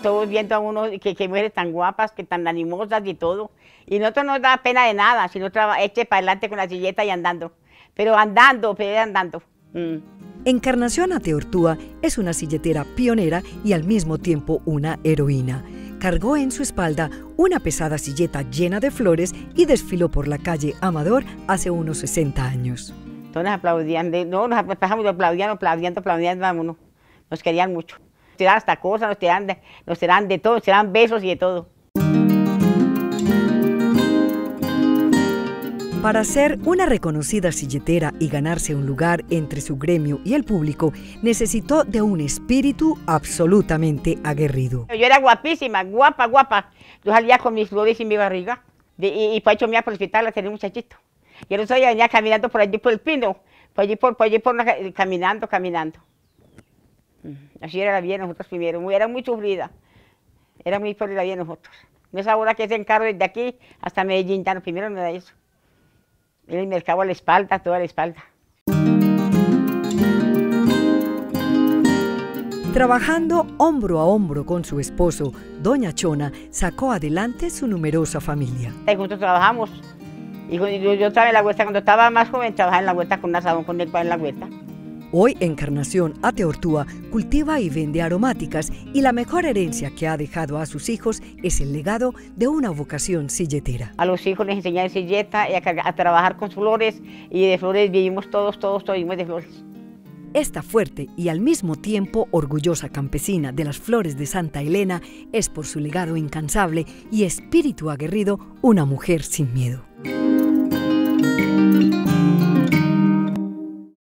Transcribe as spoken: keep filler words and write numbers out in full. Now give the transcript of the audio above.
todos viendo a uno, que, que mujeres tan guapas, que tan animosas y todo. Y nosotros no nos da pena de nada, sino eche para adelante con la silleta y andando. Pero andando, pero andando. Mm. Encarnación Ateortúa es una silletera pionera y al mismo tiempo una heroína. Cargó en su espalda una pesada silleta llena de flores y desfiló por la calle Amador hace unos sesenta años. Todos nos aplaudían, de, no, nos pasamos aplaudiendo, aplaudiendo, aplaudiendo, vámonos. Nos querían mucho. Nos tiraban hasta cosas, nos tiraban de, nos tiraban de todo, nos tiraban besos y de todo. Para ser una reconocida silletera y ganarse un lugar entre su gremio y el público, necesitó de un espíritu absolutamente aguerrido. Yo era guapísima, guapa, guapa. Yo salía con mis flores y mi barriga. De, y, y para hecho me iba por el hospital a tener un muchachito. Y el otro día venía caminando por allí por el pino, por allí por, por, allí por una, caminando, caminando. Así era la vida de nosotros primero, era muy sufrida. Era muy por la vida de nosotros. No es ahora que se encargo desde aquí hasta Medellín, ya no, primero no era eso. Era el mercado a la espalda, toda la espalda. Trabajando hombro a hombro con su esposo, doña Chona sacó adelante su numerosa familia. Y juntos trabajamos. Y yo, yo estaba en la huerta, cuando estaba más joven, trabajaba en la huerta con un asadón con el padre en la huerta. Hoy Encarnación Ateortúa cultiva y vende aromáticas y la mejor herencia que ha dejado a sus hijos es el legado de una vocación silletera. A los hijos les enseñé silleta y a, a trabajar con flores y de flores vivimos todos, todos, todos vivimos de flores. Esta fuerte y al mismo tiempo orgullosa campesina de las flores de Santa Elena es por su legado incansable y espíritu aguerrido una mujer sin miedo.